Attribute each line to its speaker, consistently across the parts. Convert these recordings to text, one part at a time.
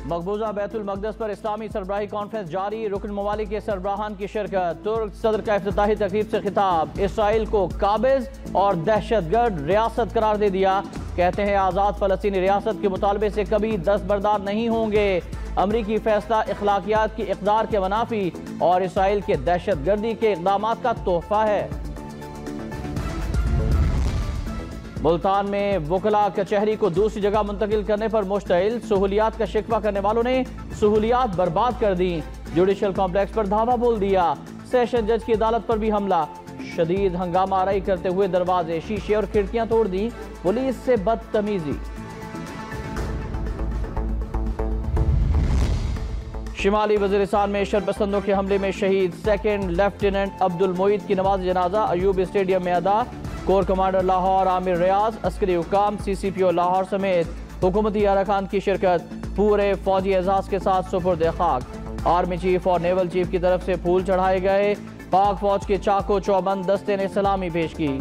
Speaker 1: मकबूजा बैतुल मक़दस पर इस्लामी सरबराही कॉन्फ्रेंस जारी। रुकन ममालिक के सरबराहान की शिरकत। तुर्क सदर का इफ्तिताही तकरीब से खिताब। इसराइल को काबिज और दहशतगर्द रियासत करार दे दिया। कहते हैं आज़ाद फ़लस्तीनी रियासत के मुतालबे से कभी दस्तबरदार नहीं होंगे। अमरीकी फैसला इखलाकियात की इक़दार के मुनाफी और इसराइल के दहशतगर्दी के इक़दामात का तोहफा है। मुल्तान में वकला कचहरी को दूसरी जगह मुंतकिल करने पर मुश्तइल। सहूलियात का शिकवा करने वालों ने सहूलियात बर्बाद कर दी। जुडिशल कॉम्प्लेक्स पर धावा बोल दिया। सेशन जज की अदालत पर भी हमला। शदीद हंगामा आराई करते हुए दरवाजे, शीशे और खिड़कियां तोड़ दी। पुलिस से बदतमीजी। शिमाली वज़ीरिस्तान में शरपसंदों के हमले में शहीद सेकंड लेफ्टिनेंट अब्दुल मोईद की नमाज जनाजा अयूब स्टेडियम में अदा। कोर कमांडर लाहौर आमिर रियाज, अस्करी हुकाम, CCPO लाहौर समेत हुकूमती अरकान की शिरकत। पूरे फौजी एजाज के साथ सुपुर्द खाक। आर्मी चीफ और नेवल चीफ की तरफ से फूल चढ़ाए गए। पाक फौज के चाको चौबंद दस्ते ने सलामी पेश की।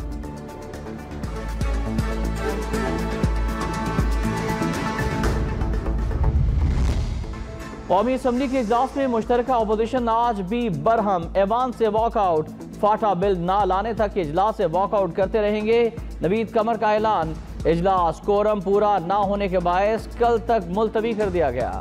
Speaker 1: कौमी असम्बली के इजलास में मुश्तरका अपोजिशन आज भी बरहम। ऐवान से वॉकआउट। फाटा बिल ना लाने तक इजलास से वॉकआउट करते रहेंगे। नवीद कमर का ऐलान। इजलास कोरम पूरा ना होने के बायस कल तक मुलतवी कर दिया गया।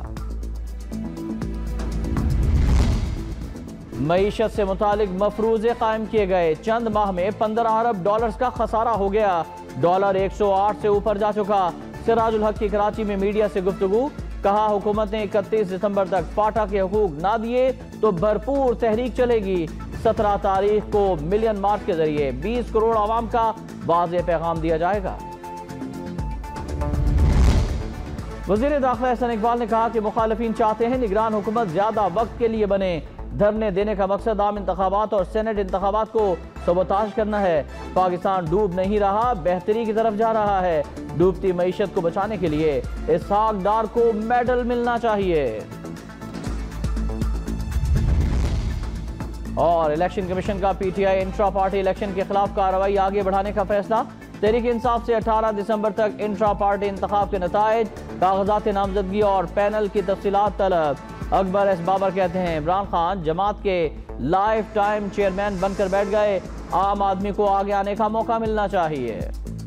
Speaker 1: मईशत से मुतालिक मफरूजे कायम किए गए। चंद माह में 15 अरब डॉलर्स का खसारा हो गया। डॉलर 108 से ऊपर जा चुका। सिराजुल हक की कराची में मीडिया से गुफ्तगू। कहा हुकूमत ने 31 दिसंबर तक फाटा के हुकूक ना दिए तो भरपूर तहरीक चलेगी। 17 तारीख को मिलियन मार्च के जरिए 20 करोड़ आवाम का वाज़ेह पैगाम दिया जाएगा। वज़ीर दाखिला एहसन इकबाल ने कहा कि मुखालिफिन चाहते हैं निगरान हुकूमत ज्यादा वक्त के लिए बने। धरने देने का मकसद आम इंतखाबात और सेनेट इंतखाबात को सबोताज करना है। पाकिस्तान डूब नहीं रहा, बेहतरी की तरफ जा रहा है। डूबती मईशत को बचाने के लिए इसहाक डार को मेडल मिलना चाहिए। और इलेक्शन कमीशन का PTI इंट्रा पार्टी इलेक्शन के खिलाफ कार्रवाई आगे बढ़ाने का फैसला। तहरीक इंसाफ से 18 दिसंबर तक इंट्रा पार्टी इंतखाब के नताइज, कागजात नामजदगी और पैनल की तफसीलात तलब। अकबर एस बाबर कहते हैं इमरान खान जमात के लाइफ टाइम चेयरमैन बनकर बैठ गए। आम आदमी को आगे आने का मौका मिलना चाहिए।